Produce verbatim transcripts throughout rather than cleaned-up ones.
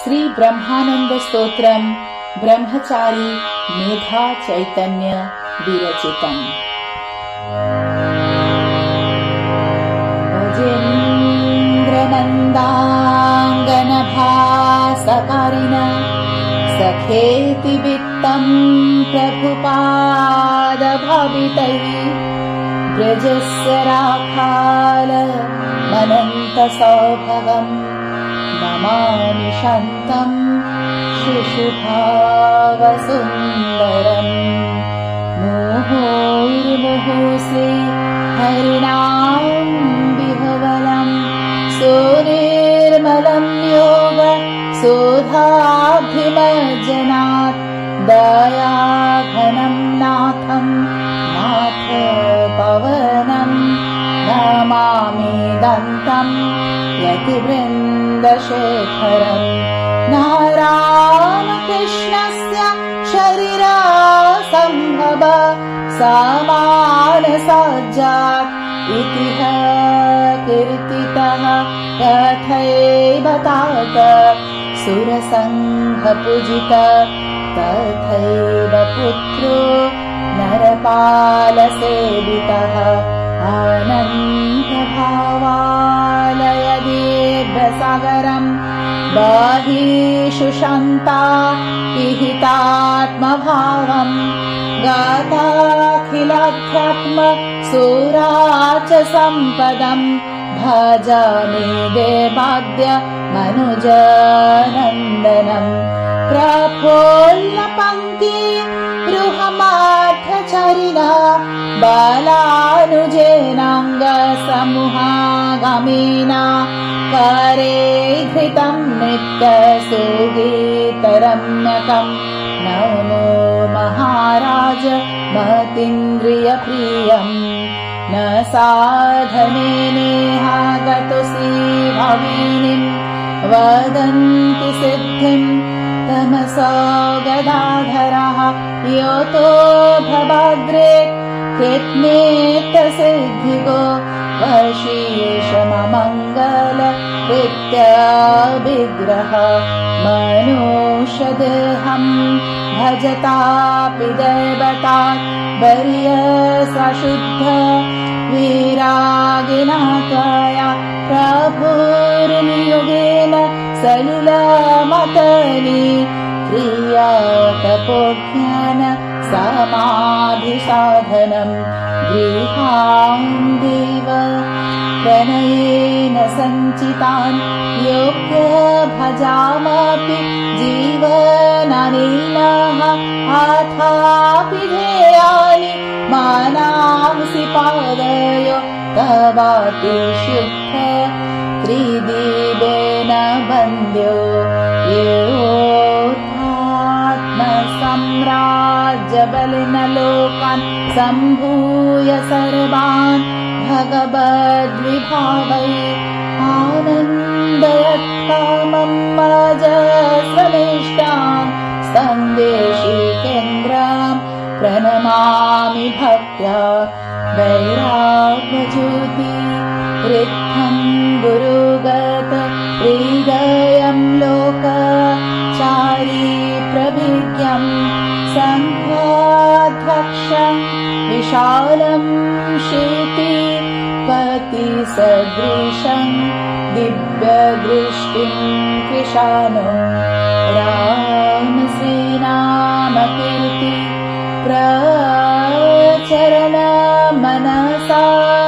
श्री ब्रह्मानंद स्तोत्रम ब्रह्मचारी मेधा चैतन्य विरचितम्। अजेन्द्रनन्दाङ्गनभासकारिण सखेति वित्तम् प्रभुपादभावितैः ब्रजस्य राखाल मनन्तसौभगम् नमामि शान्तम् शिशुभावसुन्दरम्। मुहुर्मुहुः हरिणाम् विभवलम् सुनिर्मलम् योग सुधाभिमज्जनात् दयाघनम् नाथम् नाथ पवनम् नमामि दन्तम् यतिवृन्दशेखरम्। नारायणकृष्णस्य शरीरसम्भव समानसज्जात् इति कीर्तितः तथैव तात सुरसङ्घपूजित तथैव पुत्रो नरपालसेवितः। आनन्दभावालयदीर्घसागरम् बहिषुषन्ता पिहितात्मभावम् गाताखिलाध्यात्म सुराच सम्पदम् भजामि देवाद्य मनुजनन्दनम्। प्रफुल्लपङ्क्ति रुहमार्थचरिणा बालानुजेनाङ्गसमूहागमिना करे धृतम् नृत्यसुगीतरम्यकम्। नमो महाराज महतीन्द्रियप्रियम् न साधने नेहागतोऽसि भाविनीम् वदन्ति सिद्धिम् तमसो गदाधरः योतो भवाद्रे कृत्मेतसिद्धिगो वशीषममङ्गल कृत्याभिग्रह। मनुष्यदेहम् भजतापि दैवतात् वर्यसशुद्ध विरागिना त्वया प्रभुर्नियोगेन सलिलमतनी क्रियातपोज्ञान समाधिसाधनम्। गृहान् देव प्रणयेन सञ्चितान् योग्य भजामपि जीवनानेनः अथापि ध्येयानि मानांसि पादयो तवापि शुद्ध त्रिदिवेन वन्द्यो योऽध्यात्मसाम्राज्यबलेन लोकान् सम्भूय सर्वान् भगवद्विभावै आनन्दयत्कामम् अजस्रमेष्टान् सन्देशिकेन्द्रम् प्रणमामि भक्त्या। वैराग्यज्योति रिक्थम् गुरुगत हृदयम् लोकचारी प्रभिज्ञम् सङ्घाध्यक्षम् विशालम् शेति पतिसदृशम् दिव्यदृष्टिम् कृशानो। राम श्रीनामकीर्ति प्रचरण मनसा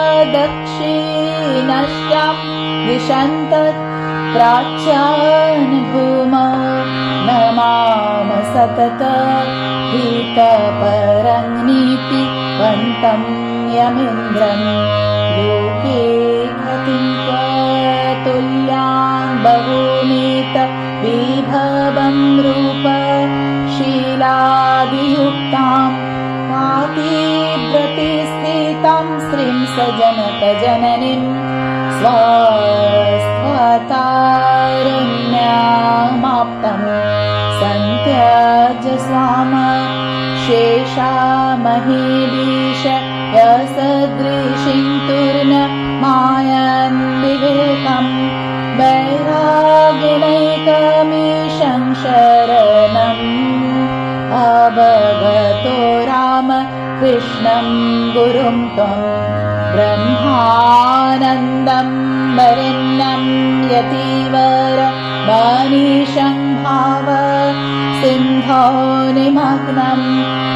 दक्षिणश्चाम् दिशन्तत् प्राच्यान् भूमौ नमाम सतत हितपरं नीतिवन्तम् यमिन्द्रम्। लोके ख्यातिं त्वतुल्यान् बहूनीत विभवं रूप शीलादियुक्ताम् पातिव्रतिस्थितां स्त्रीं सजनकजननीं स्वस्वतारुण्यामाप्तम् सन्त्यज्य स्वाम शेषामहीदीश यसदृशिं तूर्ण मायन् विवेकम् वैरागिणैकमीश शरणम् अवगतो राम कृष्णं गुरुं त्वं ब्रह्मानन्दं वरेण्यं यतिवर मनीषं भाव सिन्धो निमग्नं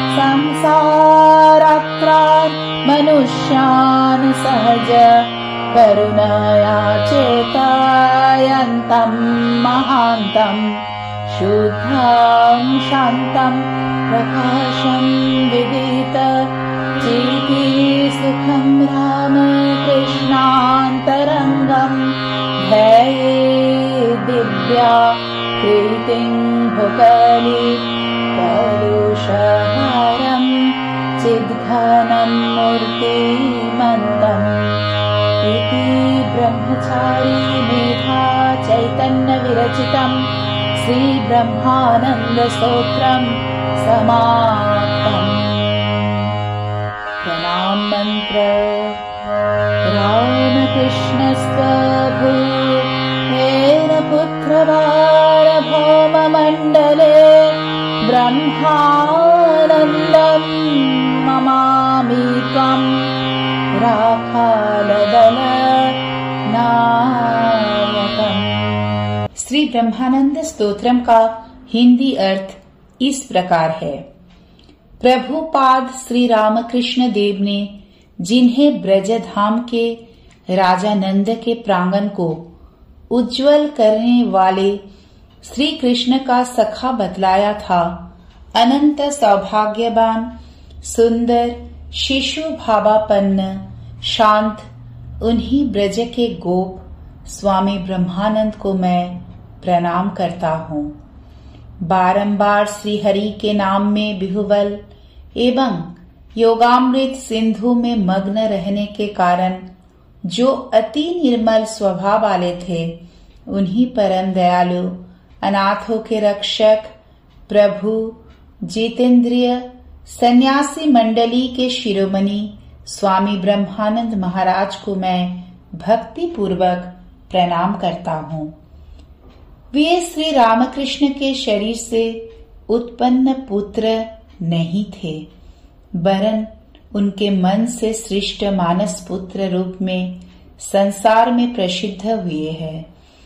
संसाराक्रान् मनुष्यान् सहज करुणया चेतायन्तं महान्तं शुद्धं शान्तं प्रकाशं विदित चिति सुखं राम कृष्णान्तरङ्गं ध्यये दिव्या प्रीतिं भुकलि कलुषहारं चिद्घनं मूर्तिमन्तम् इति ब्रह्मचारी मेधा चैतन्य विरचितं श्री ब्रह्मानंद स्तोत्रं समाप्तम्। प्रणाम मंत्र। राम कृष्ण स्वभू हेर पुत्र वार भौम मंडले ब्रह्मानंदं ममामि त्वं राखालदल नायकम्। श्री ब्रह्मानंद स्तोत्रम का हिंदी अर्थ इस प्रकार है। प्रभुपाद श्री रामकृष्ण देव ने जिन्हें ब्रजधाम के राजा नंद के प्रांगण को उज्जवल करने वाले श्री कृष्ण का सखा बतलाया था, अनंत सौभाग्यवान सुंदर शिशु भावापन्न शांत उन्हीं ब्रज के गोप स्वामी ब्रह्मानंद को मैं प्रणाम करता हूँ। बारंबार श्री हरि के नाम में विहुवल एवं योगामृत सिंधु में मग्न रहने के कारण जो अति निर्मल स्वभाव वाले थे, उन्हीं परम दयालु अनाथों के रक्षक प्रभु जितेंद्रिय सन्यासी मंडली के शिरोमणि स्वामी ब्रह्मानंद महाराज को मैं भक्ति पूर्वक प्रणाम करता हूँ। वे श्री रामकृष्ण के शरीर से उत्पन्न पुत्र नहीं थे, वरन उनके मन से सृष्ट मानस पुत्र रूप में संसार में प्रसिद्ध हुए हैं।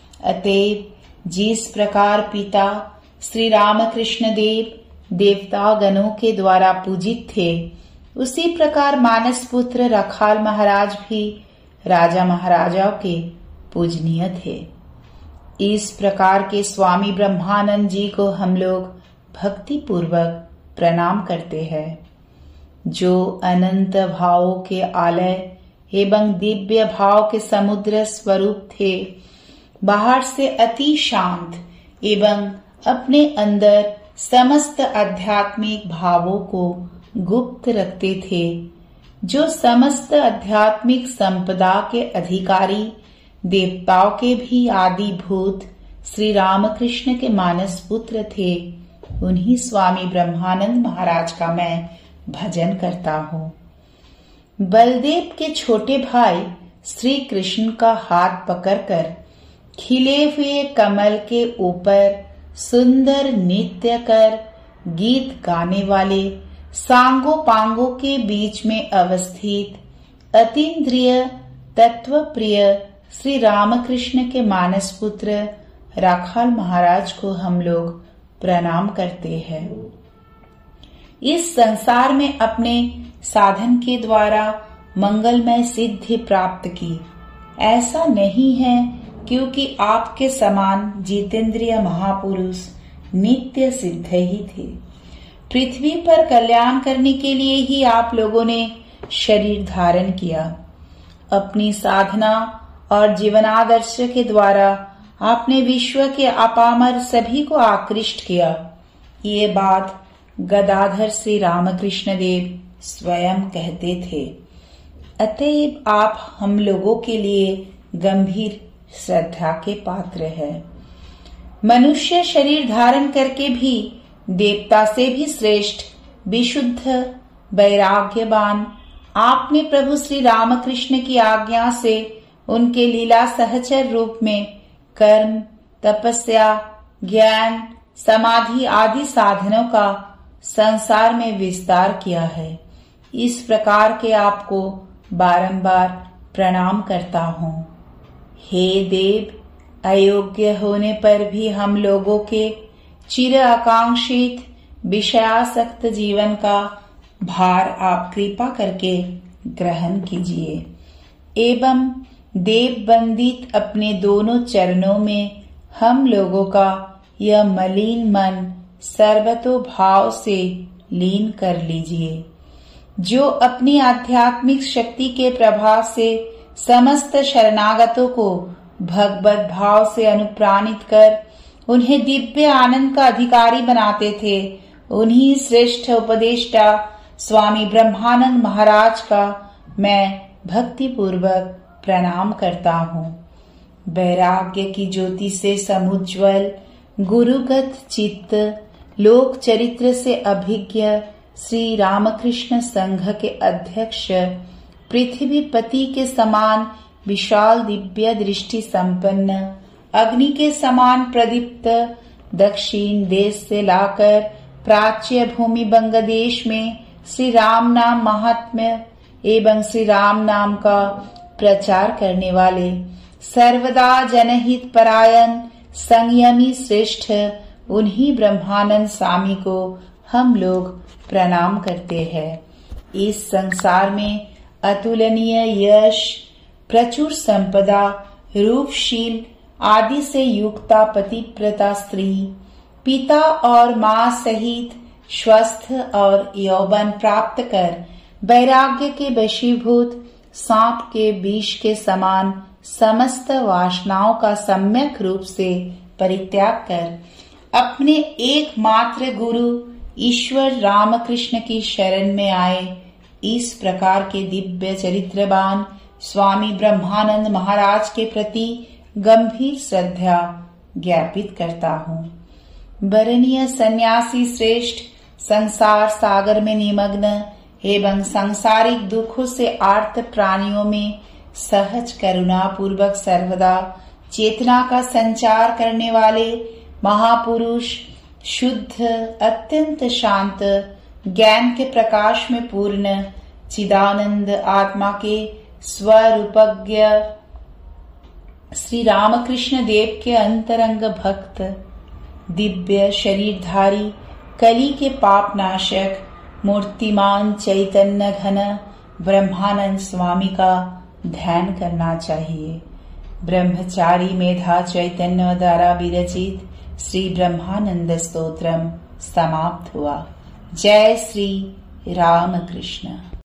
अतएव जिस प्रकार पिता श्री रामकृष्ण देव देवता गणों के द्वारा पूजित थे, उसी प्रकार मानस पुत्र रखाल महाराज भी राजा महाराजाओं के पूजनीय थे। इस प्रकार के स्वामी ब्रह्मानंद जी को हम लोग भक्ति पूर्वक प्रणाम करते हैं, जो अनंत भावों के आलय एवं दिव्य भाव के समुद्र स्वरूप थे। बाहर से अति शांत एवं अपने अंदर समस्त आध्यात्मिक भावों को गुप्त रखते थे, जो समस्त आध्यात्मिक संपदा के अधिकारी देवताओं के भी आदिभूत श्री रामकृष्ण के मानस पुत्र थे। उन्हीं स्वामी ब्रह्मानंद महाराज का मैं भजन करता हूँ। बलदेव के छोटे भाई श्री कृष्ण का हाथ पकड़कर खिले हुए कमल के ऊपर सुंदर नृत्य कर गीत गाने वाले सांगो पांगो के बीच में अवस्थित अतीन्द्रिय तत्व प्रिय श्री रामकृष्ण के मानस पुत्र राखाल महाराज को हम लोग प्रणाम करते हैं। इस संसार में अपने साधन के द्वारा मंगलमय सिद्धि प्राप्त की, ऐसा नहीं है, क्योंकि आपके समान जितेंद्रिय महापुरुष नित्य सिद्ध ही थे। पृथ्वी पर कल्याण करने के लिए ही आप लोगों ने शरीर धारण किया। अपनी साधना और जीवनादर्श के द्वारा आपने विश्व के अपामर सभी को आकृष्ट किया। ये बात गदाधर श्री रामकृष्ण देव स्वयं कहते थे। अतएव आप हम लोगों के लिए गंभीर श्रद्धा के पात्र है। मनुष्य शरीर धारण करके भी देवता से भी श्रेष्ठ विशुद्ध वैराग्यवान आपने प्रभु श्री रामकृष्ण की आज्ञा से उनके लीला सहचर रूप में कर्म, तपस्या, ज्ञान, समाधि आदि साधनों का संसार में विस्तार किया है। इस प्रकार के आपको बारंबार प्रणाम करता हूँ। हे देव, अयोग्य होने पर भी हम लोगों के चिर आकांक्षित विषयासक्त जीवन का भार आप कृपा करके ग्रहण कीजिए एवं देव बंदित अपने दोनों चरणों में हम लोगों का यह मलिन मन सर्वतो भाव से लीन कर लीजिए। जो अपनी आध्यात्मिक शक्ति के प्रभाव से समस्त शरणागतों को भगवत भाव से अनुप्राणित कर उन्हें दिव्य आनंद का अधिकारी बनाते थे, उन्हीं श्रेष्ठ उपदेष्टा स्वामी ब्रह्मानंद महाराज का मैं भक्ति पूर्वक प्रणाम करता हूँ। वैराग्य की ज्योति से समुज्वल गुरुगत चित्त लोक चरित्र से अभिज्ञ श्री रामकृष्ण संघ के अध्यक्ष पृथ्वीपति के समान विशाल दिव्य दृष्टि संपन्न अग्नि के समान प्रदीप्त दक्षिण देश से लाकर प्राच्य भूमि बंगदेश में श्री राम नाम महात्म्य एवं श्री राम नाम का प्रचार करने वाले सर्वदा जनहित परायण संयमी श्रेष्ठ उन्हीं ब्रह्मानंद स्वामी को हम लोग प्रणाम करते हैं। इस संसार में अतुलनीय यश, प्रचुर संपदा, रूपशील आदि से युक्ता पतिव्रता स्त्री, पिता और माँ सहित स्वस्थ और यौवन प्राप्त कर वैराग्य के वशीभूत सांप के विष के समान समस्त वासनाओं का सम्यक रूप से परित्याग कर अपने एकमात्र गुरु ईश्वर रामकृष्ण की शरण में आए, इस प्रकार के दिव्य चरित्रवान स्वामी ब्रह्मानंद महाराज के प्रति गंभीर श्रद्धा ज्ञापित करता हूँ। वरणीय सन्यासी श्रेष्ठ संसार सागर में निमग्न एवं सांसारिक दुखों से आर्त प्राणियों में सहज करुणा पूर्वक सर्वदा चेतना का संचार करने वाले महापुरुष, शुद्ध अत्यंत शांत ज्ञान के प्रकाश में पूर्ण चिदानंद आत्मा के स्वरूपज्ञ श्री रामकृष्ण देव के अंतरंग भक्त, दिव्य शरीरधारी कली के पाप नाशक मूर्तिमान चैतन्य घन ब्रह्मानंद स्वामी का ध्यान करना चाहिए। ब्रह्मचारी मेधा चैतन्य द्वारा विरचित श्री ब्रह्मानंद स्तोत्रम समाप्त हुआ। जय श्री राम कृष्ण।